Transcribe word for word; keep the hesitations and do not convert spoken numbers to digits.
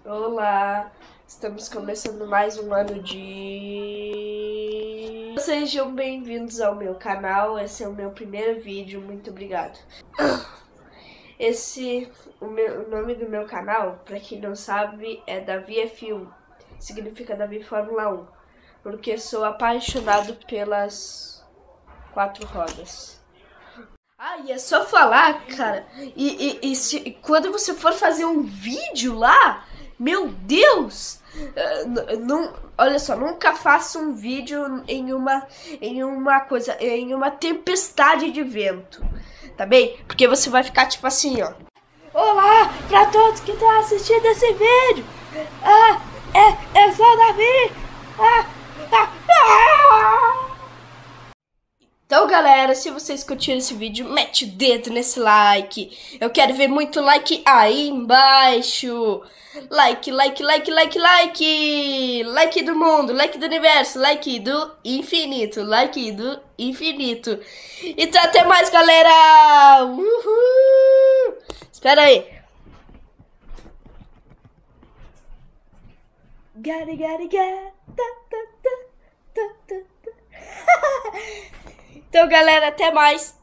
Olá, estamos começando mais um ano de... Sejam bem-vindos ao meu canal, esse é o meu primeiro vídeo, muito obrigado. Esse, o, meu, o nome do meu canal, pra quem não sabe, é Davi F um, significa Davi Fórmula um, porque sou apaixonado pelas quatro rodas. Ah, e é só falar, cara, e, e, e, se, e quando você for fazer um vídeo lá, meu Deus, uh, não, olha só, nunca faça um vídeo em uma, em uma coisa, em uma tempestade de vento, tá bem? Porque você vai ficar tipo assim, ó. Olá pra todos que estão assistindo esse vídeo, ah, é, eu sou o Davi, ah, ah, ah. Então, galera, se vocês curtiram esse vídeo, mete o dedo nesse like. Eu quero ver muito like aí embaixo. Like, like, like, like, like. Like do mundo, like do universo, like do infinito, like do infinito. Então, até mais, galera. Uhul. Espera aí. Gari, gari, gari. Ta, ta, ta, ta, ta, ta. Então, galera, até mais.